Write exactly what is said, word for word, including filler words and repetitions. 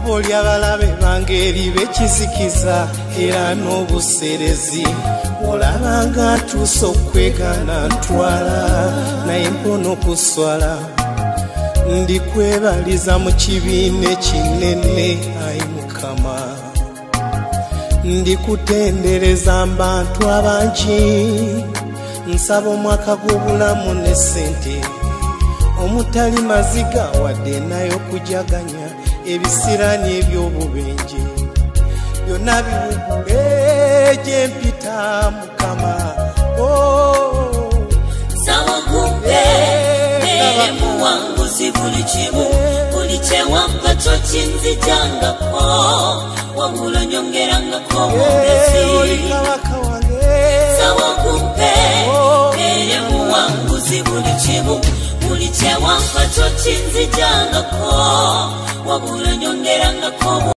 Kubo ly'abalabe bange eribe kizikiza era n'obuserezi olabanga ntuusa okwegana ntwala naye mpona okuswala ndikwebaliza mu kibiina ekinene ayi Mukama ndikutendereza mbantu abangi nsaba omwaka gw'obulamu ne ssente omutali maziga wadde nayo kujaganya ebisirani eby'obubenje byonna biwugule gye mpita Mukama nsaba okumpe mere muwanguzi buli kimu buli kyewampa kyo kinzijangako wabula nyongerangako omwezi nsaba okumpe mere muwanguzi buli kimu buli kyewampa kyo kinzijangako wabula nyongerangako